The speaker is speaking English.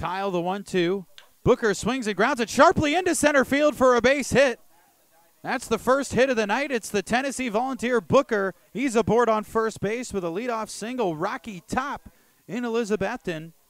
Kyle the 1-2. Booker swings and grounds it sharply into center field for a base hit. That's the first hit of the night. It's the Tennessee Volunteer Booker. He's aboard on first base with a leadoff single. Rocky Top in Elizabethton.